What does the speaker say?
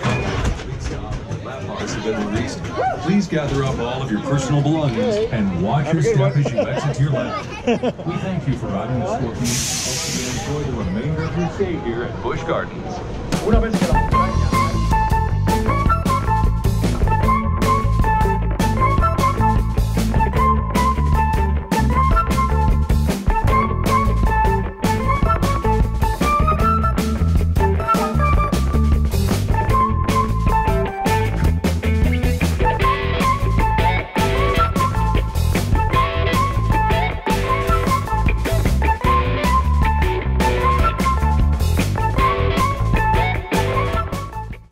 Cars have been released. Please gather up all of your personal belongings and watch your step as you exit your lap. We thank you for riding the Scorpion. Hope you enjoy the remainder of your stay here at Busch Gardens.